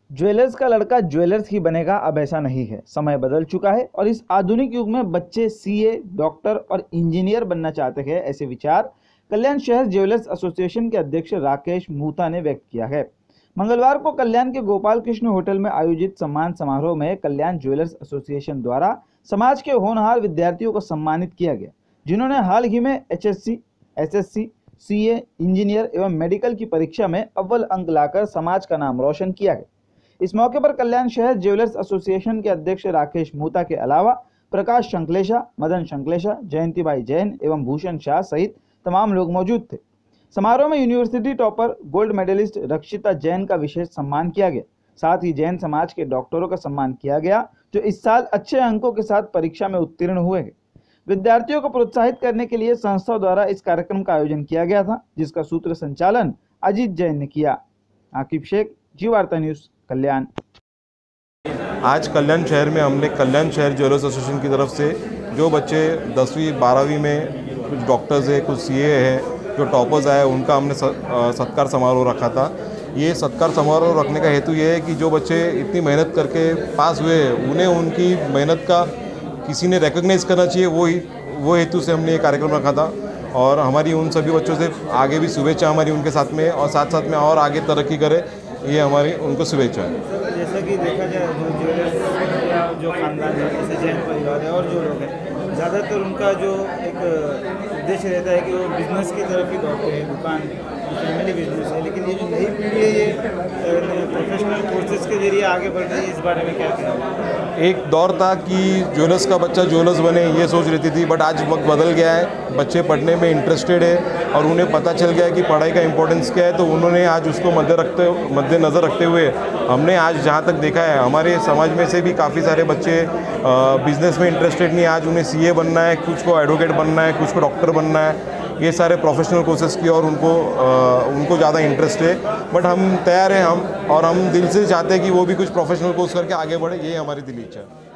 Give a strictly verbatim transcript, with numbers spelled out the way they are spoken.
Jewellers का लड़का jewellers ही बनेगा, अब ऐसा नहीं है। समय बदल चुका है और इस आधुनिक युग में बच्चे सीए, डॉक्टर और इंजीनियर बनना चाहते हैं, ऐसे विचार कल्याण शहर ज्वेलर्स एसोसिएशन के अध्यक्ष राकेश मूता ने व्यक्त किया है। मंगलवार को कल्याण के गोपाल कृष्ण होटल में आयोजित सम्मान समारोह में कल्याण ज्वेलर्स एसोसिएशन द्वारा समाज के होनहार विद्यार्थियों को सम्मानित किया गया, जिन्होंने हाल ही में एचएससी, एसएससी, सीए, इंजीनियर एवं मेडिकल की परीक्षा में अव्वल अंक लाकर समाज का नाम रोशन किया है। इस मौके पर कल्याण शहर ज्वेलर्स एसोसिएशन के अध्यक्ष राकेश मूता के अलावा प्रकाश शंकलेशा, मदन शंकलेशा, जयंतीबाई जैन एवं भूषण शाह सहित तमाम लोग मौजूद थे। समारोह में यूनिवर्सिटी टॉपर गोल्ड मेडलिस्ट रक्षिता जैन का विशेष सम्मान किया गया। साथ ही जैन समाज के डॉक्टरों का सम्मान किया गया, जो इस साल अच्छे अंकों के साथ परीक्षा में उत्तीर्ण हुए हैं। विद्यार्थियों को प्रोत्साहित करने के लिए संस्था द्वारा इस कार्यक्रम का आयोजन किया गया था, जिसका सूत्र संचालन अजीत जैन ने किया। आकिब शेख, जी वार्ता न्यूज, कल्याण। आज कल्याण शहर में हमने कल्याण शहर ज्वेलर्स एसोसिएशन की तरफ से जो बच्चे दसवीं बारहवीं में कुछ डॉक्टर्स है, कुछ सीए है, जो टॉपर्स आए, उनका हमने सत्कार समारोह रखा था। ये सत्कार समारोह रखने का हेतु ये है कि जो बच्चे इतनी मेहनत करके पास हुए, उन्हें उनकी मेहनत का किसी ने रिकॉग्नाइज करना चाहिए, वो ही वो हेतु से हमने ये कार्यक्रम रखा था। और हमारी उन सभी बच्चों से आगे भी शुभेच्छा हमारी उनके साथ में, और साथ साथ में और आगे तरक्की करे, ये हमारी उनको शुभेच्छा है। जैसा कि देखा जाए जो ज्वेलर्स या जो खानदान है, जैसे जैन परिवार है और जो लोग हैं, ज़्यादातर उनका जो एक उद्देश्य रहता है कि वो बिजनेस की तरफ ही दौड़ते हैं, दुकान फैमिली बिजनेस है। लेकिन ये जो नई पीढ़ी है, ये प्रोफेशनल कोर्सेज के जरिए आगे बढ़ रही है, इस बारे में क्या कहना? एक दौर था कि ज्वेलर्स का बच्चा ज्वेलर्स बने, ये सोच रहती थी, बट आज वक्त बदल गया है। बच्चे पढ़ने में इंटरेस्टेड है और उन्हें पता चल गया है कि पढ़ाई का इंपॉर्टेंस क्या है, तो उन्होंने आज उसको मध्य रखते मद्देनज़र रखते हुए हमने आज जहाँ तक देखा है, हमारे समाज में से भी काफ़ी सारे बच्चे बिजनेस में इंटरेस्टेड नहीं, आज उन्हें सीए बनना है, कुछ को एडवोकेट बनना है, कुछ को डॉक्टर बनना है, ये सारे प्रोफेशनल कोर्सेज की और उनको आ, उनको ज़्यादा इंटरेस्ट है। बट हम तैयार हैं, हम और हम दिल से चाहते हैं कि वो भी कुछ प्रोफेशनल कोर्स करके आगे बढ़े, ये हमारी दिली इच्छा है।